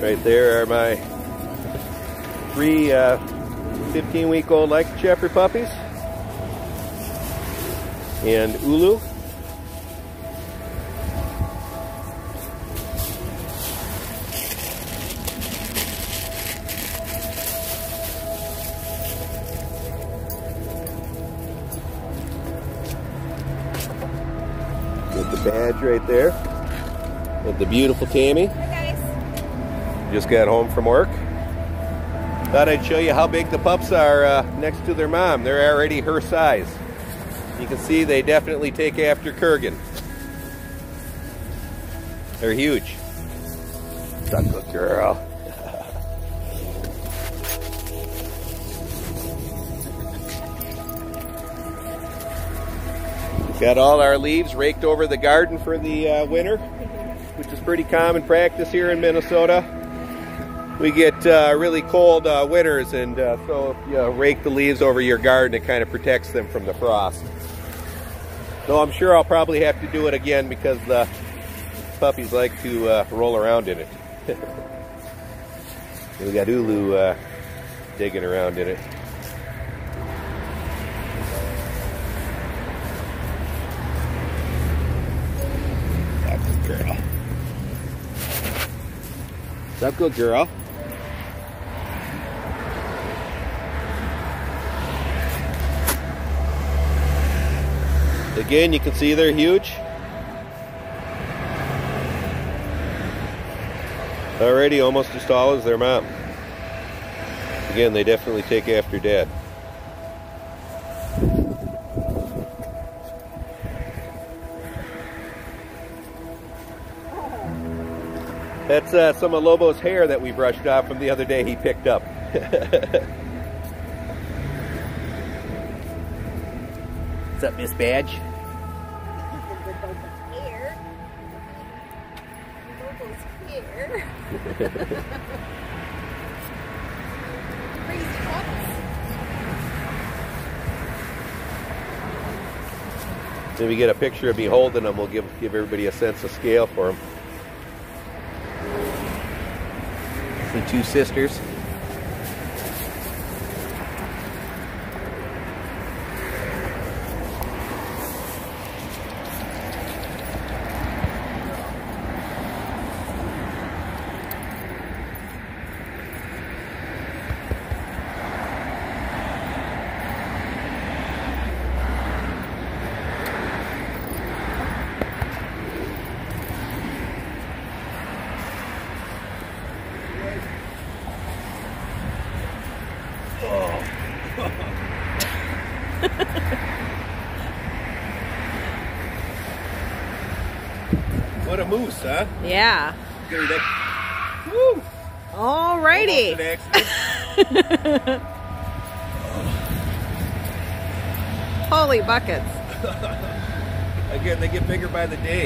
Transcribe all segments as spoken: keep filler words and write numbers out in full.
Right there are my three uh, fifteen-week-old Lycan Shepherd puppies. And Ulu. With the badge right there. With the beautiful Tammy. Hi guys. Just got home from work. Thought I'd show you how big the pups are uh, next to their mom. They're already her size. You can see they definitely take after Kurgan. They're huge. Such a good girl. Got all our leaves raked over the garden for the uh, winter, which is pretty common practice here in Minnesota. We get uh, really cold uh, winters, and uh, so if you rake the leaves over your garden, it kind of protects them from the frost. Though I'm sure I'll probably have to do it again because the puppies like to uh, roll around in it. We got Ulu uh, digging around in it. That's a good girl. What's up, good girl? Again, you can see they're huge. Already almost as tall as their mom. Again, they definitely take after Dad. That's uh, some of Lobo's hair that we brushed off from the other day he picked up. What's up, Miss Badge? Here. Lobo's here. Crazy pups. Then we get a picture of me holding them. We'll give give everybody a sense of scale for them. The two sisters. What a moose, huh? Yeah. Get her Woo! Alrighty. Holy buckets. Again, they get bigger by the day.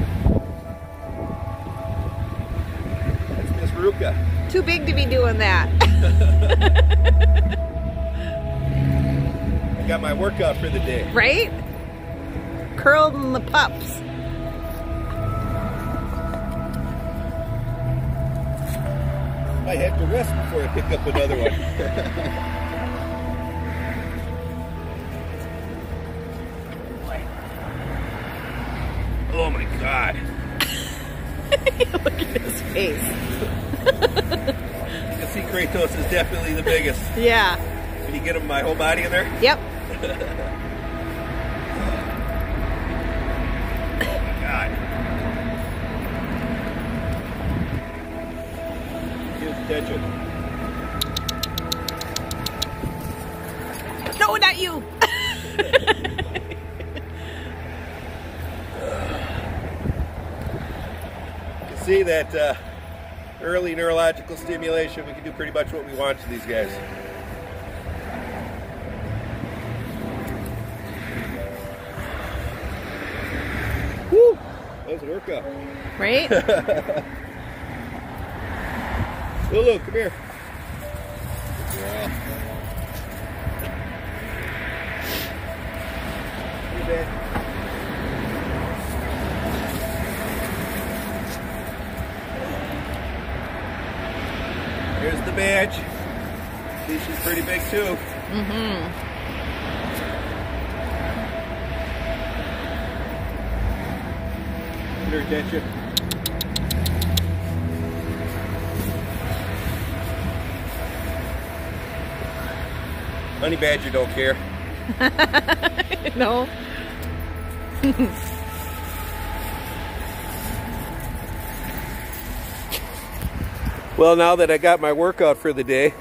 That's Miss Ruka. Too big to be doing that. I got my workout for the day. Right? Curled in the pups. I have to rest before I pick up another one. Oh my God. Look at his face. You can see Kratos is definitely the biggest. Yeah. Can you get him my whole body in there? Yep. Oh my God. Attention. No, not you. You can see that uh, early neurological stimulation, we can do pretty much what we want to these guys. Woo! That was a workout. Right? Lulu, come here. Yeah. Here, babe. the badge. See, she's pretty big too. Mm-hmm. Get her attention. Honey Badger don't care. No. Well, now that I got my workout for the day.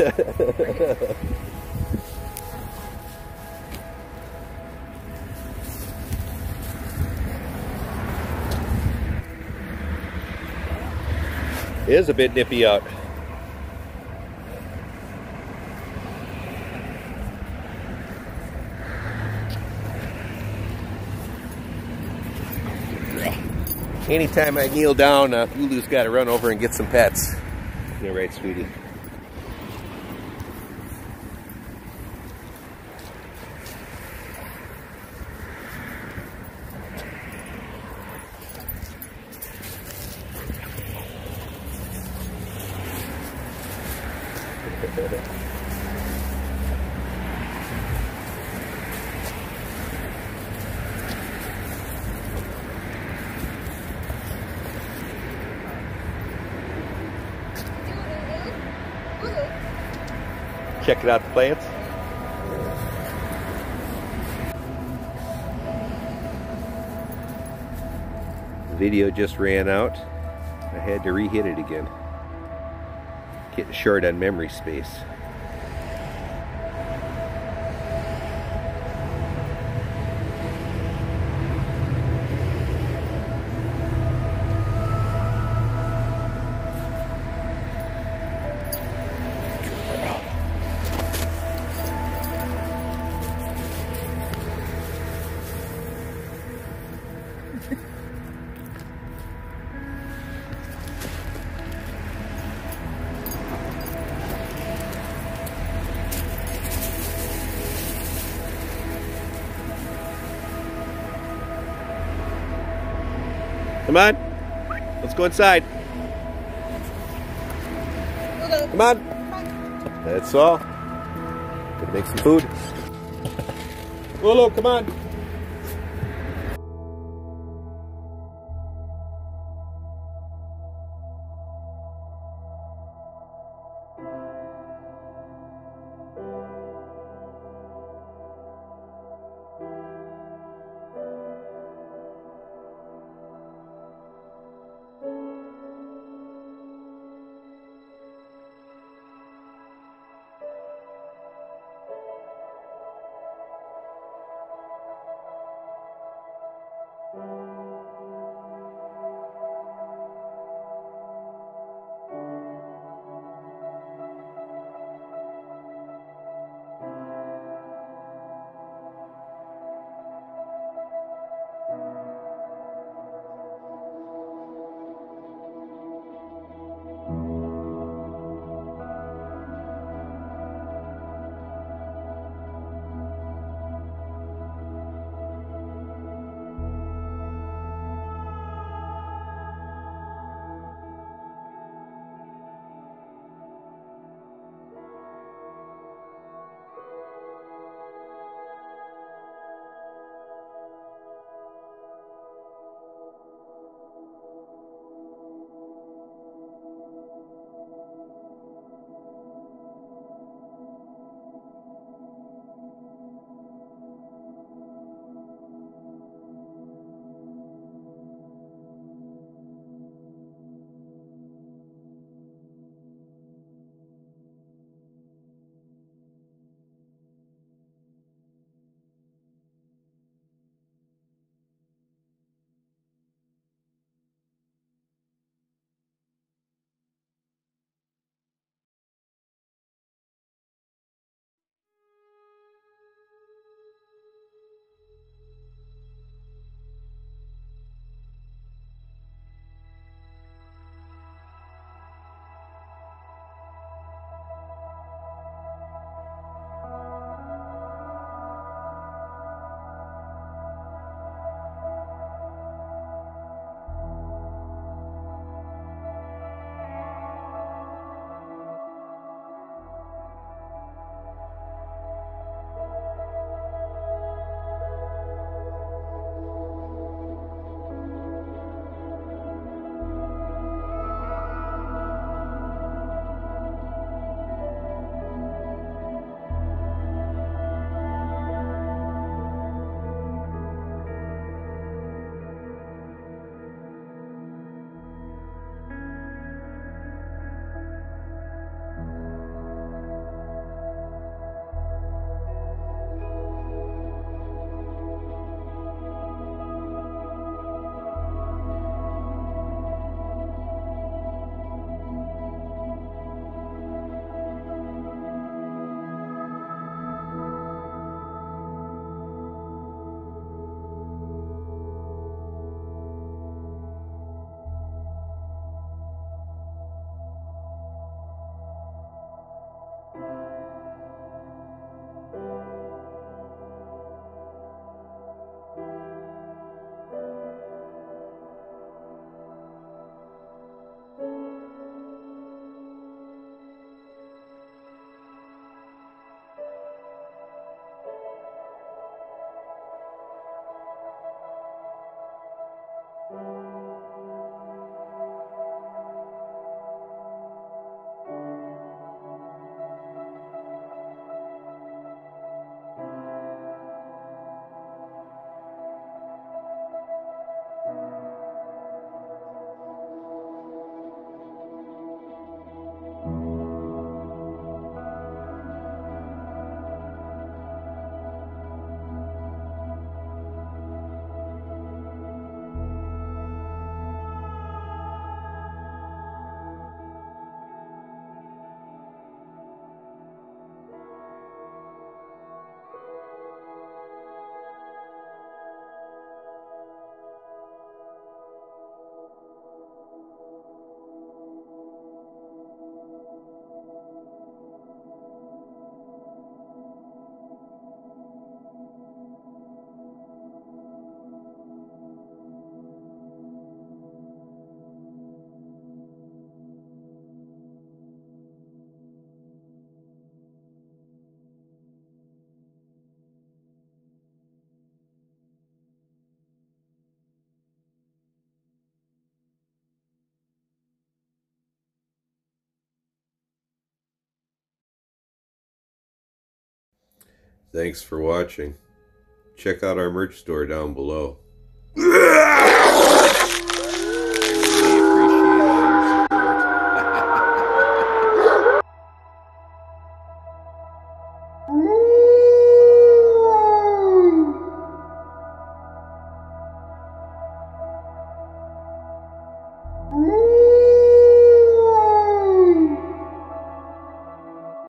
It is a bit nippy out. Anytime I kneel down, uh, Lulu's got to run over and get some pets. You're right, sweetie. Checking out the plants. The video just ran out. I had to re-hit it again. Getting short on memory space. Come on, let's go inside. Come on. That's all. Gonna make some food. Lulu, come on. Thanks for watching. Check out our merch store down below.